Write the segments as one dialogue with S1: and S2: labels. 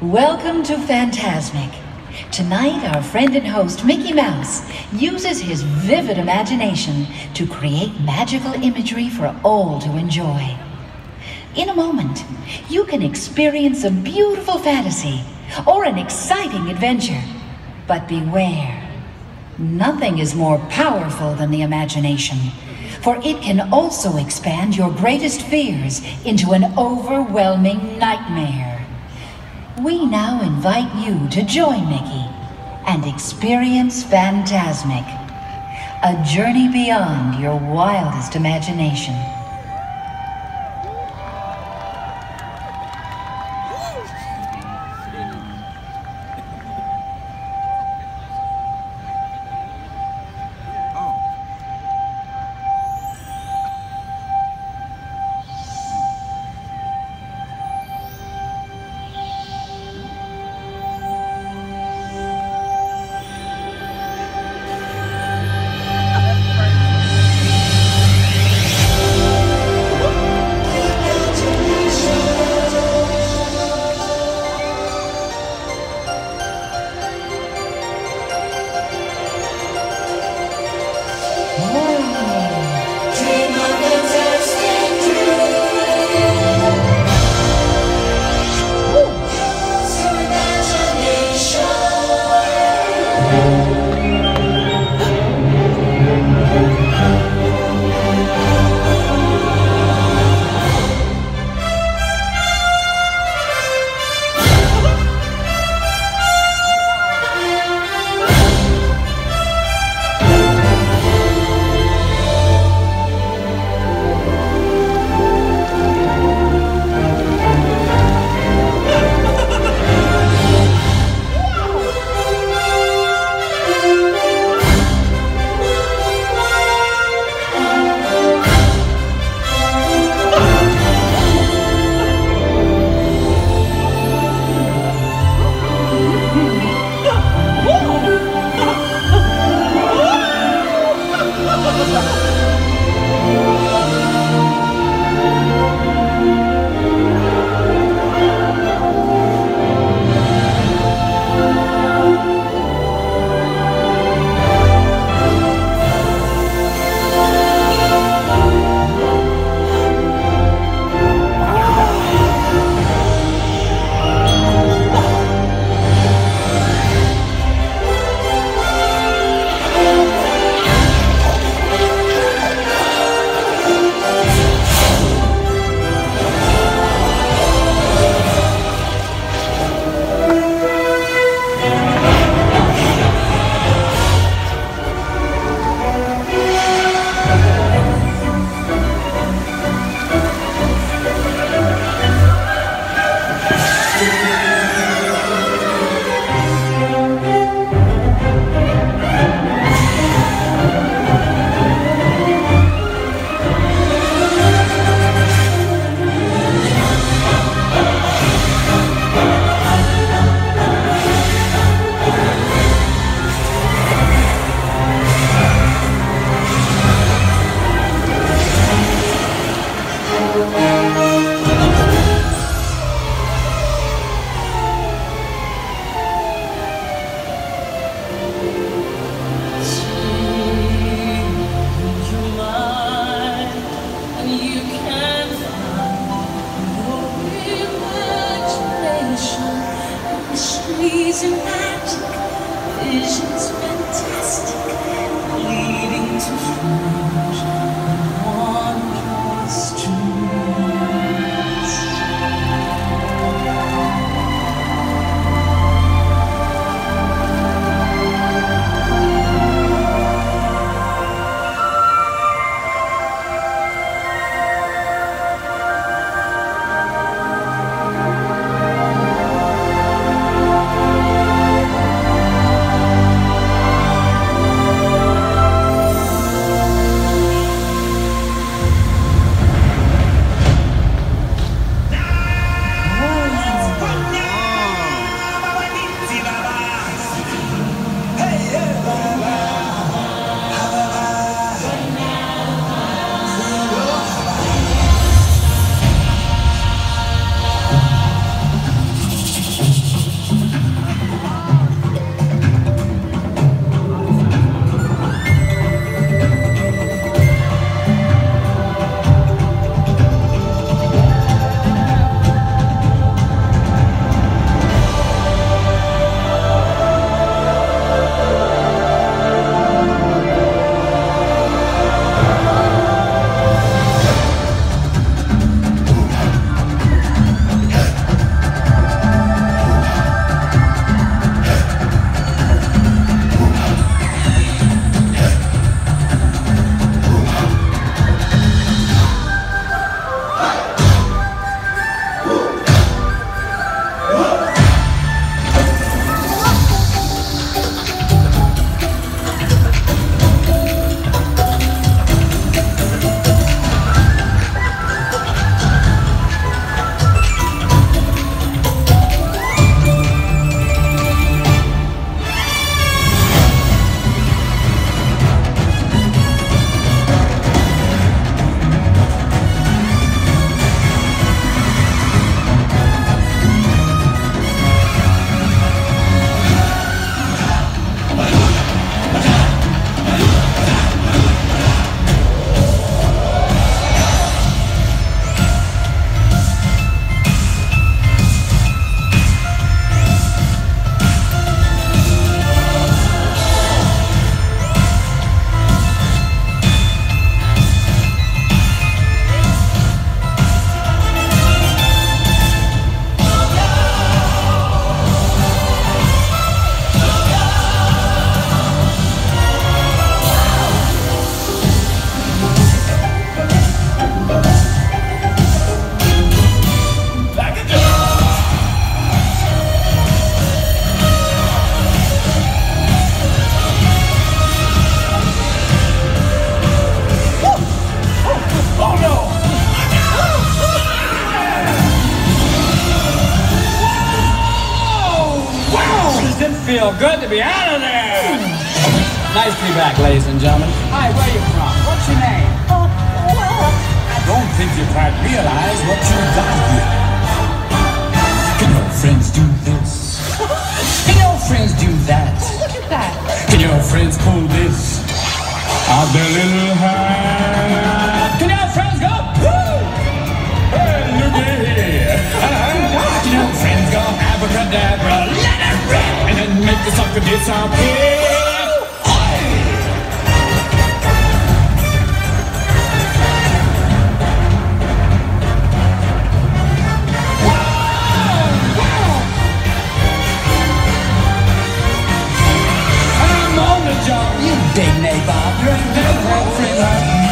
S1: Welcome to Fantasmic. Tonight, our friend and host, Mickey Mouse, uses his vivid imagination to create magical imagery for all to enjoy. In a moment, you can experience a beautiful fantasy or an exciting adventure. But beware, nothing is more powerful than the imagination, for it can also expand your greatest fears into an overwhelming nightmare. We now invite you to join Mickey and experience Fantasmic, a journey beyond your wildest imagination.
S2: good to be out of there! Nice to be back, ladies and gentlemen. Hi, where are you from? What's your name?
S3: Well,
S2: I don't think you quite realize what you got here. Can your friends do this? Can your friends do that?
S3: look at that.
S2: Can your friends pull this out their little hat? Can your friends go, woo? Hey, look at here. Can your friends go abracadabra, let it rip, and then make the sucker disappear? You dig nabob, you ain't never had a friend like me.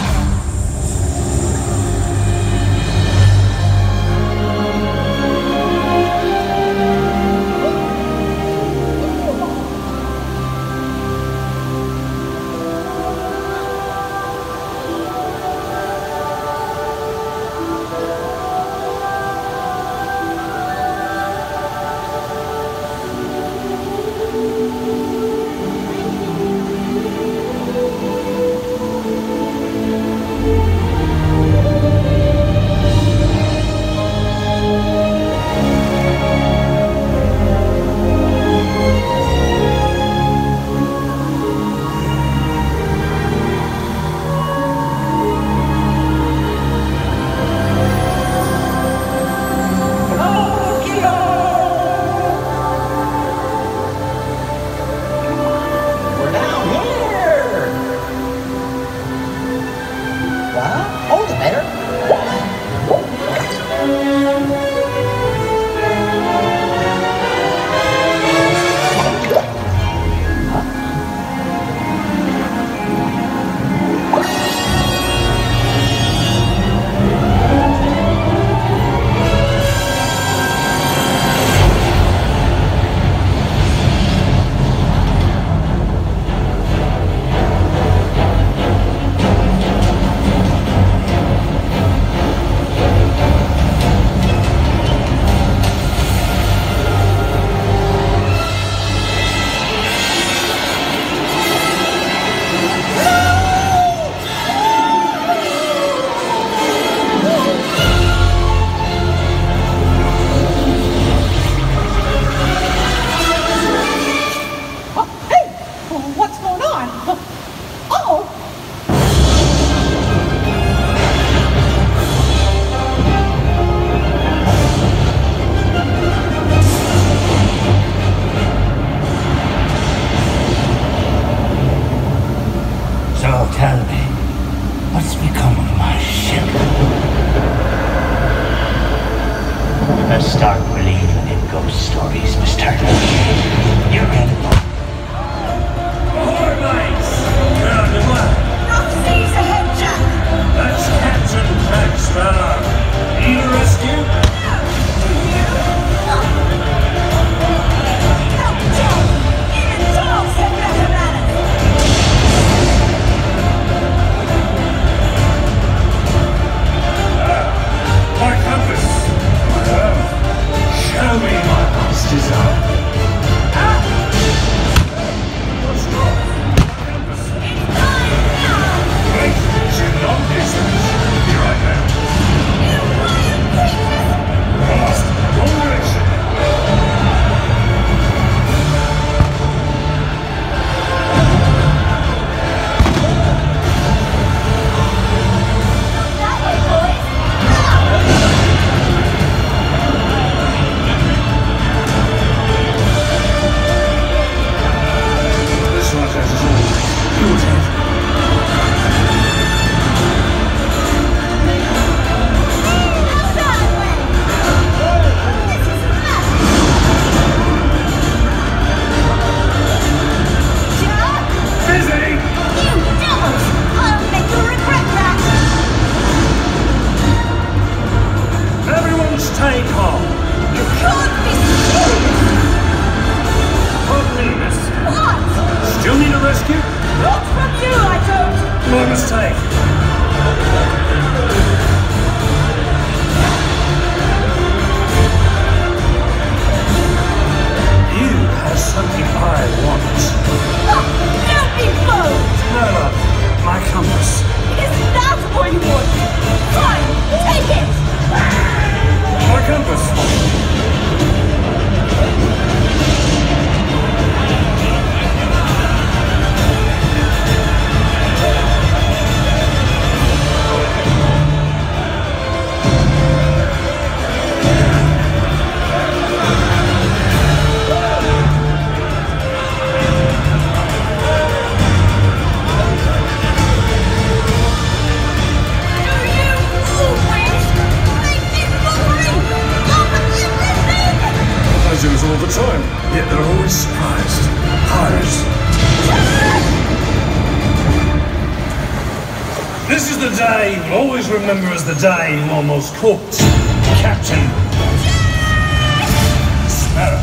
S4: Tell me, what's become of my ship? You best start believing in ghost stories, Mr. You're in.
S5: Ahoy, mates! We're on the way.
S3: Rough seas ahead, Jack.
S5: That's Captain Jack Sparrow. Need a rescue?
S3: Help, Joe. Even dogs have better manners.
S5: My compass. Well, show me my monster's eye. What's wrong? Compass. Wait, it's in long distance. Be right back. Lost. Wrong direction.
S3: That way, boys.
S5: This one has his own. Yours has. Busy! Everyone stay calm. Pardon me, miss. Still need a rescue? My mistake. You have something This is the day you will always remember as the day you almost cooked Captain Sparrow.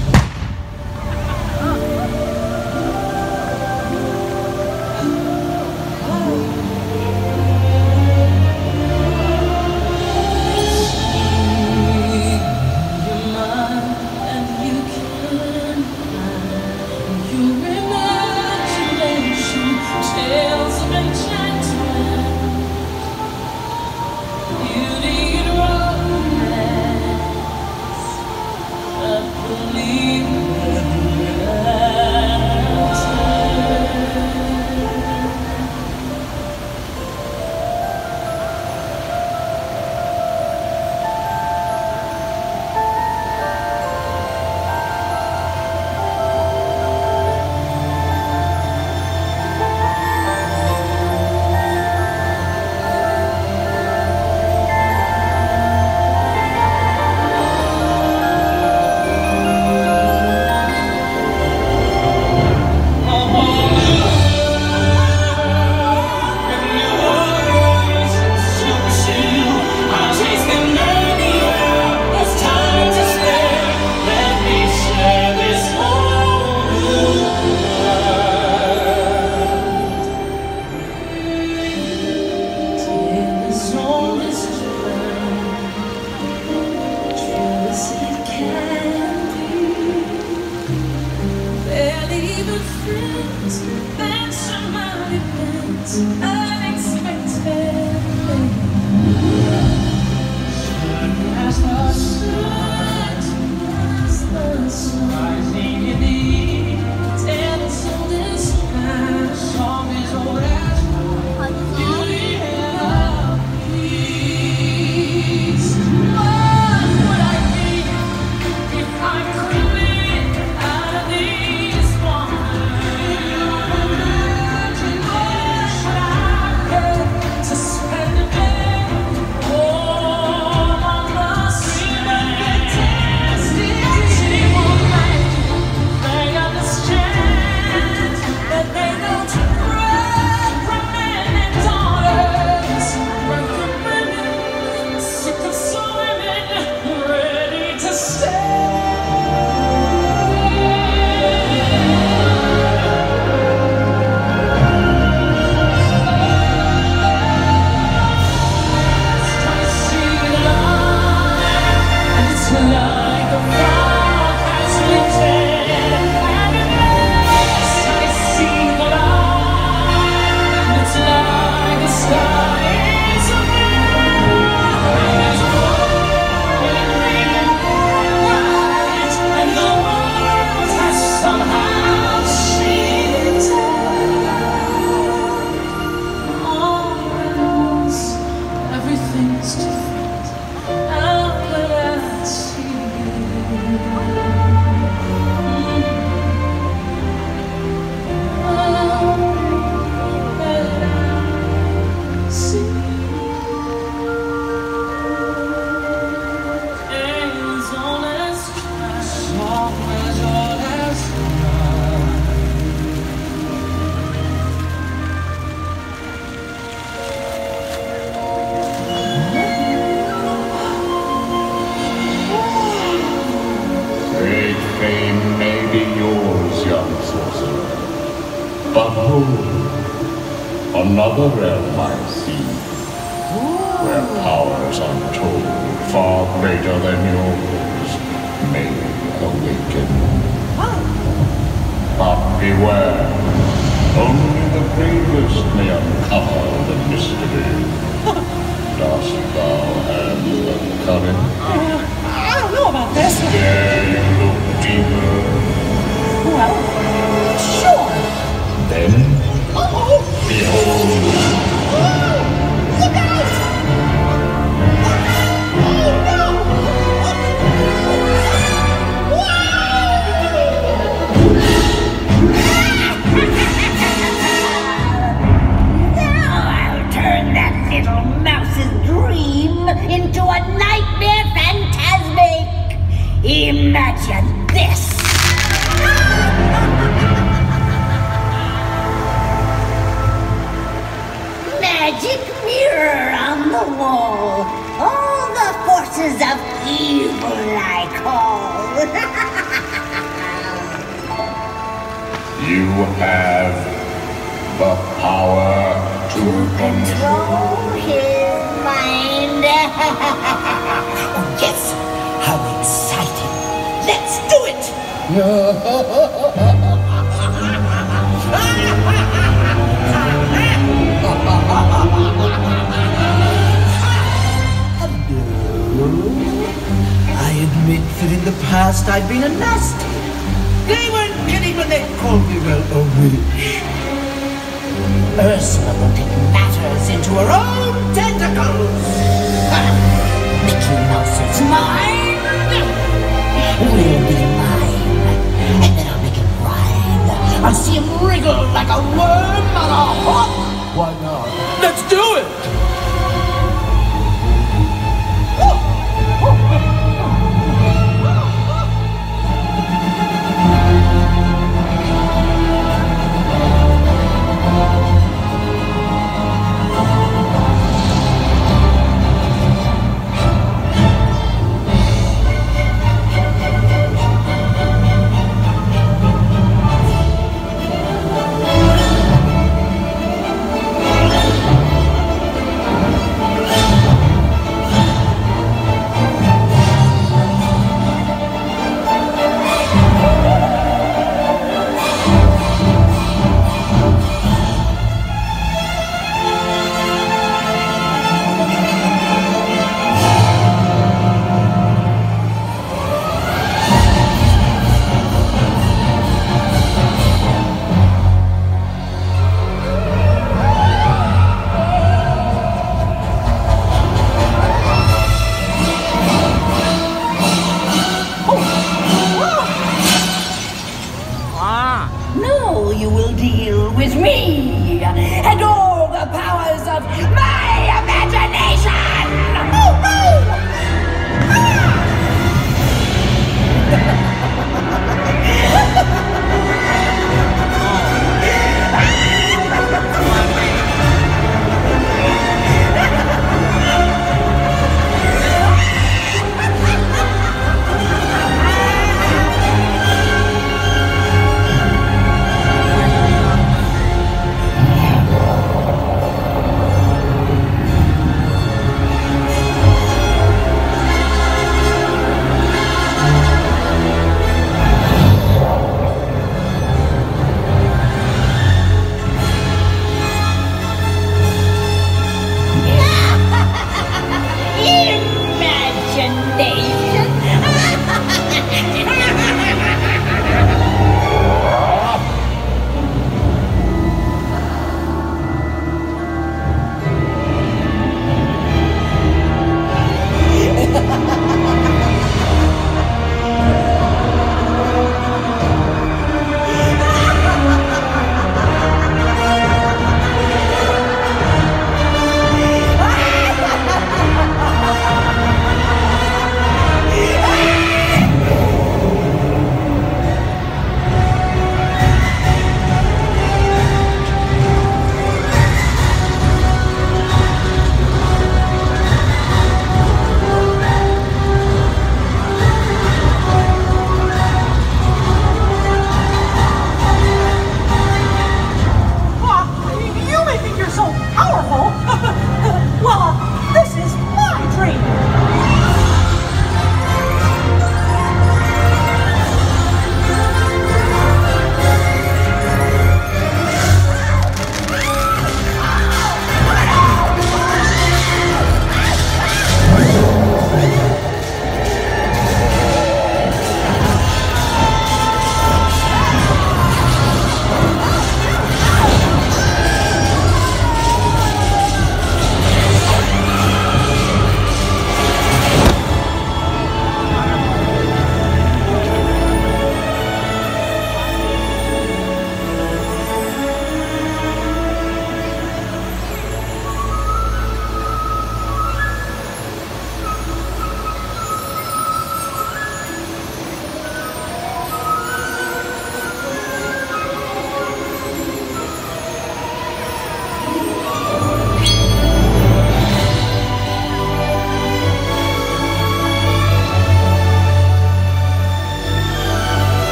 S2: Another realm I see, where powers untold, far greater than yours, may awaken. But beware, only the bravest may uncover the mystery. Dost thou have the courage?
S3: I don't know about this.
S2: Dare you look deeper?
S3: Well, sure.
S2: Then, behold.
S3: Look out! Oh, no! magic mirror on the wall. All the forces of evil I call.
S2: You have the power to
S3: Control his mind.
S6: Oh, yes! How exciting! Let's do it! I admit that in the past I've been a nasty. They weren't kidding when they called me, well, a witch. Ursula will take matters into her own tentacles. Mickey Mouse's mind will be mine. And then I'll make him writhe. I'll see him wriggle like a worm on a hook. Why not? Let's do it! Now you will deal with me and all the powers of my imagination!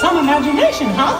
S6: Some imagination, huh?